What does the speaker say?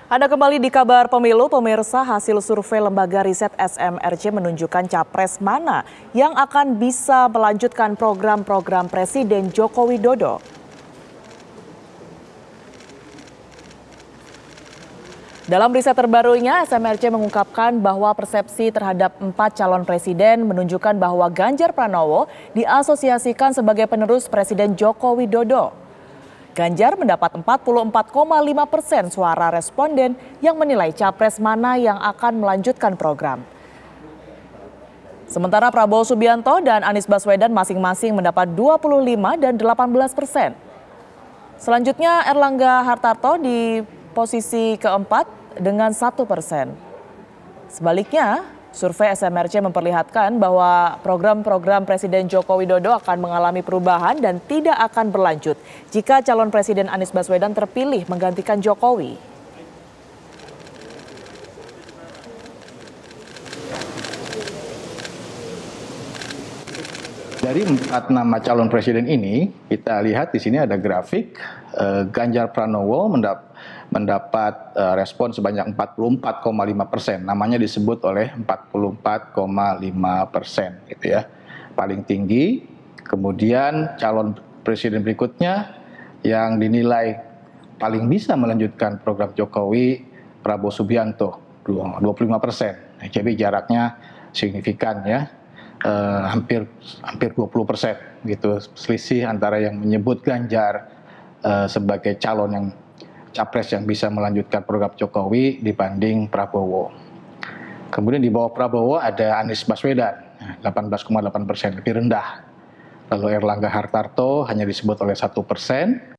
Anda kembali di Kabar Pemilu, pemirsa. Hasil survei lembaga riset SMRC menunjukkan capres mana yang akan bisa melanjutkan program-program Presiden Joko Widodo. Dalam riset terbarunya, SMRC mengungkapkan bahwa persepsi terhadap 4 calon presiden menunjukkan bahwa Ganjar Pranowo diasosiasikan sebagai penerus Presiden Joko Widodo. Ganjar mendapat 44,5% suara responden yang menilai capres mana yang akan melanjutkan program. Sementara Prabowo Subianto dan Anies Baswedan masing-masing mendapat 25 dan 18%. Selanjutnya Erlangga Hartarto di posisi keempat dengan 1%. Sebaliknya, survei SMRC memperlihatkan bahwa program-program Presiden Joko Widodo akan mengalami perubahan dan tidak akan berlanjut jika calon Presiden Anies Baswedan terpilih menggantikan Jokowi. Dari 4 nama calon presiden ini, kita lihat di sini ada grafik Ganjar Pranowo mendapat respon sebanyak 44,5%. Namanya disebut oleh 44,5% gitu ya. Paling tinggi. Kemudian calon presiden berikutnya yang dinilai paling bisa melanjutkan program Jokowi, Prabowo Subianto 25%. Jadi jaraknya signifikan ya. Hampir 20% gitu, selisih antara yang menyebut Ganjar sebagai calon yang capres yang bisa melanjutkan program Jokowi dibanding Prabowo. Kemudian di bawah Prabowo ada Anies Baswedan 18,8%, lebih rendah. Lalu Erlangga Hartarto hanya disebut oleh 1%.